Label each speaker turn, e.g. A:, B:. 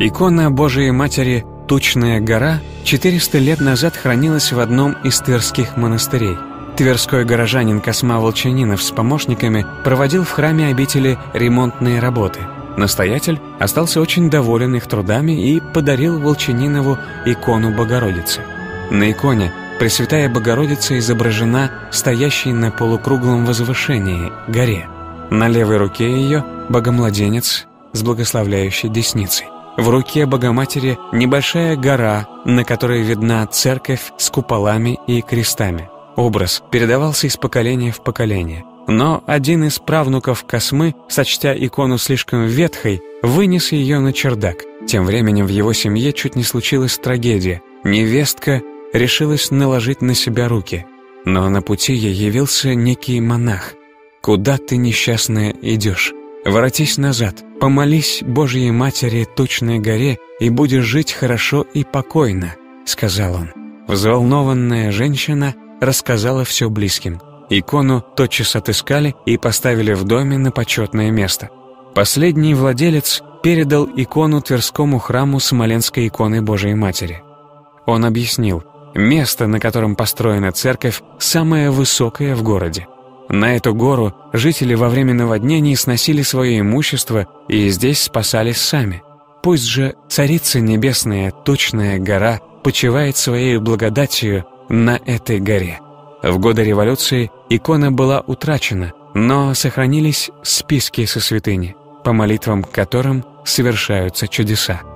A: Икона Божией Матери «Тучная гора» 400 лет назад хранилась в одном из тверских монастырей. Тверской горожанин Косма Волчанинов с помощниками проводил в храме обители ремонтные работы. Настоятель остался очень доволен их трудами и подарил Волчанинову икону Богородицы. На иконе Пресвятая Богородица изображена стоящей на полукруглом возвышении горе. На левой руке ее Богомладенец с благословляющей десницей. В руке Богоматери небольшая гора, на которой видна церковь с куполами и крестами. Образ передавался из поколения в поколение. Но один из правнуков Космы, сочтя икону слишком ветхой, вынес ее на чердак. Тем временем в его семье чуть не случилась трагедия. Невестка решилась наложить на себя руки. Но на пути ей явился некий монах. «Куда ты, несчастная, идешь? Воротись назад, помолись Божьей Матери Тучной горе, и будешь жить хорошо и покойно», — сказал он. Взволнованная женщина рассказала все близким. Икону тотчас отыскали и поставили в доме на почетное место. Последний владелец передал икону Тверскому храму Смоленской иконы Божией Матери. Он объяснил, место, на котором построена церковь, самое высокое в городе. На эту гору жители во время наводнений сносили свое имущество и здесь спасались сами. Пусть же Царица Небесная Тучная гора почивает своей благодатью на этой горе. В годы революции икона была утрачена, но сохранились списки со святыни, по молитвам которым совершаются чудеса.